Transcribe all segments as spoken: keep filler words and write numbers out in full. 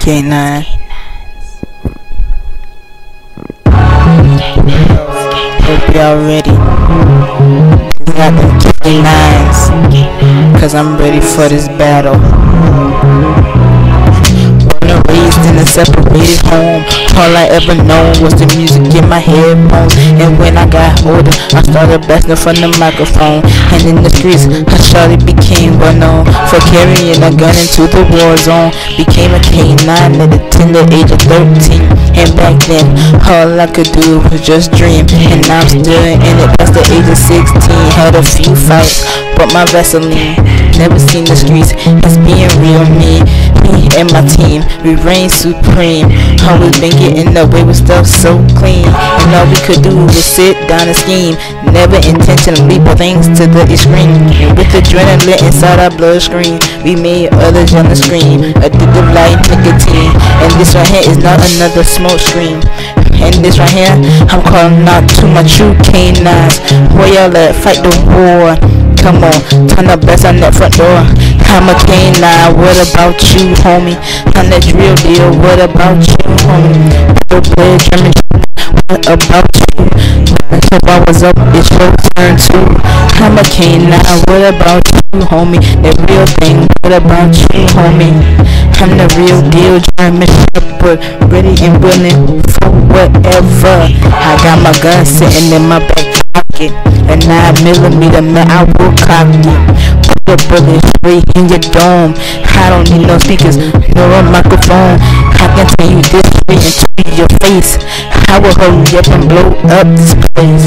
K nine. Hope y'all ready. Got them K nines. Cause I'm ready for this battle. Born and raised in a separated home. All I ever known was the music in my headphones. And when I got older, I started blasting from the microphone. And in the streets, I surely became well known for carrying a gun into the war zone. Became a K nine at the tender age of thirteen. And back then, all I could do was just dream. And I'm still in it past the age of sixteen. Had a few fights, but my Vaseline. Never seen the streets as being real me. Me and my team, we reign supreme. Always been getting away with stuff so clean. And all we could do was sit down and scheme. Never intentionally put things to the extreme. And with adrenaline inside our bloodstream, we made others on the screen. Addictive like nicotine. And this right here is not another smoke screen. And this right here, I'm calling out to my true K nines. Where y'all at? Fight the war. Come on, turn the best on that front door. I'm a K nine, what about you, homie? I'm that real deal, what about you, homie? Real player, German, what about you? If I was up, it's your turn too. I'm a K nine, what about you, homie? That real thing, what about you, homie? I'm the real deal, German Shepherd, ready and willing for whatever. I got my gun sitting in my back pocket, a nine millimeter, man, I will cock it. Put the bullet straight in your dome. I don't need no speakers, nor a microphone. I can tell you this straight into your face. I will hurry up and blow up this place.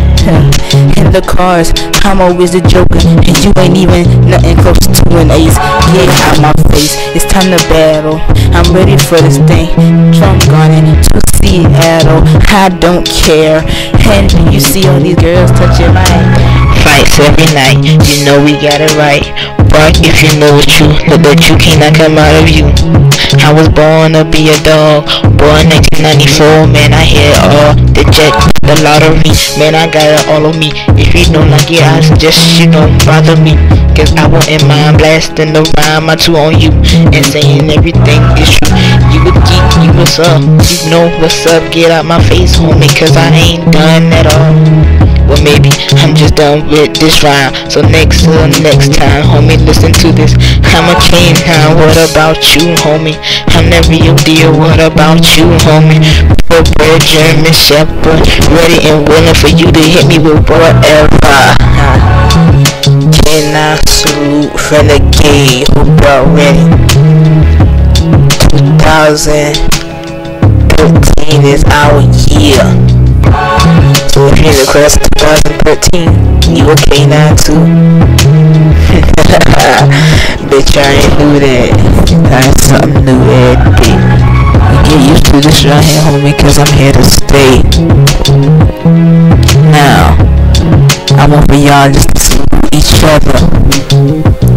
In the cars, I'm always a joker, and you ain't even nothing close to an ace. Get out my face, it's time to battle. I'm ready for this thing. Trump gunning to Seattle, I don't care. And you see all these girls touching my fights every night, you know we got it right. Bark if you know it's true, but that you cannot come out of you. I was born to be a dog, born nineteen ninety-four, man, I hit all the jet, the lottery, man, I got it all on me. If you don't like it, I suggest you don't bother me, cause I won't mind blasting the rhyme, my two on you, and saying everything is true. You a geek, you what's up, you know what's up, get out my face, homie, cause I ain't done at all. Well, maybe I'm just done with this rhyme. So next uh, next time, homie, listen to this. I'm a K nine, what about you, homie? I'm the real deal, what about you, homie? For bread, German Shepherd, ready and willing for you to hit me with whatever. K nine salute, renegade, hope y'all ready. twenty thirteen is our year. So if you're in the class of twenty thirteen, you a K nine too? Bitch, I ain't knew that. That's something new every day. Get used to this right here, homie, cause I'm here to stay. Now, I want for y'all just to see each other.